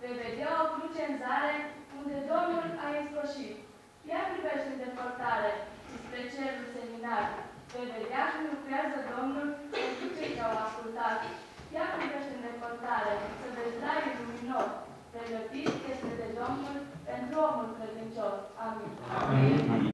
Vei vedea o cruce în zare, unde Domnul a ispășit. Ea privește în depărtare, spre cerul seminar. Vei vedea cum lucrează Domnul pentru cei ce au ascultat. Ea privește în depărtare, să vezi raiul luminos. Pregătit este de Domnul pentru omul credincios. Amin. Amin.